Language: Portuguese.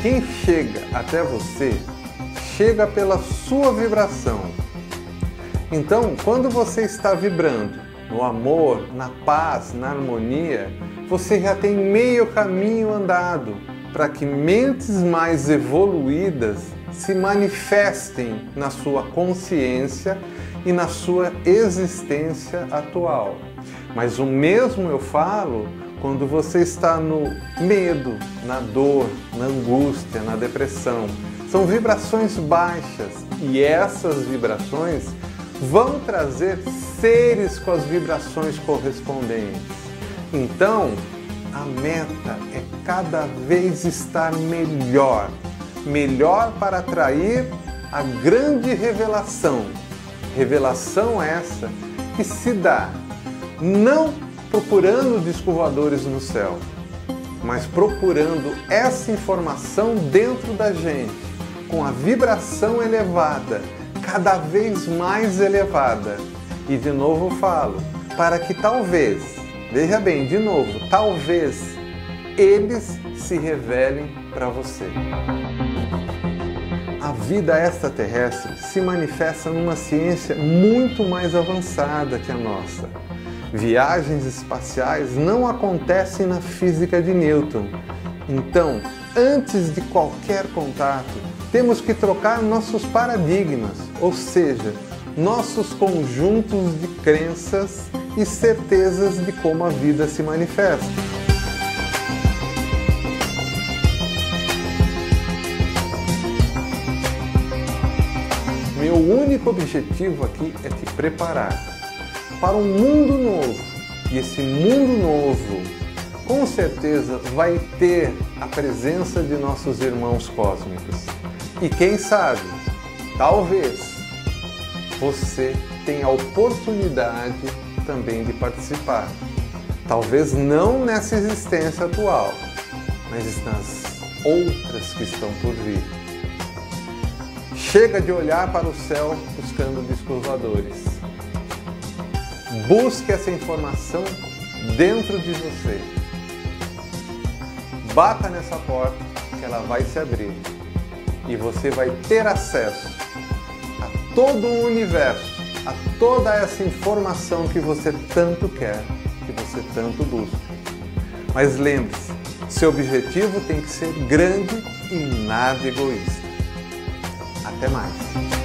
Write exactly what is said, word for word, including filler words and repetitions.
quem chega até você, chega pela sua vibração. Então, quando você está vibrando no amor, na paz, na harmonia, você já tem meio caminho andado para que mentes mais evoluídas se manifestem na sua consciência e na sua existência atual. Mas o mesmo eu falo quando você está no medo, na dor, na angústia, na depressão. São vibrações baixas e essas vibrações vão trazer seres com as vibrações correspondentes. Então, a meta é cada vez estar melhor, melhor para atrair a grande revelação. Revelação essa que se dá não procurando discos voadores no céu, mas procurando essa informação dentro da gente, com a vibração elevada, cada vez mais elevada. E de novo falo, para que talvez, veja bem, de novo, talvez eles se revelem para você. A vida extraterrestre se manifesta numa ciência muito mais avançada que a nossa. Viagens espaciais não acontecem na física de Newton. Então, antes de qualquer contato, temos que trocar nossos paradigmas, ou seja, nossos conjuntos de crenças e certezas de como a vida se manifesta. Meu único objetivo aqui é te preparar para um mundo novo. E esse mundo novo, com certeza, vai ter a presença de nossos irmãos cósmicos. E quem sabe, talvez, você tenha a oportunidade também de participar. Talvez não nessa existência atual, mas nas outras que estão por vir. Chega de olhar para o céu buscando discos voadores. Busque essa informação dentro de você. Bata nessa porta que ela vai se abrir e você vai ter acesso a todo o universo, a toda essa informação que você tanto quer, que você tanto busca. Mas lembre-se, seu objetivo tem que ser grande e nada egoísta. Até mais!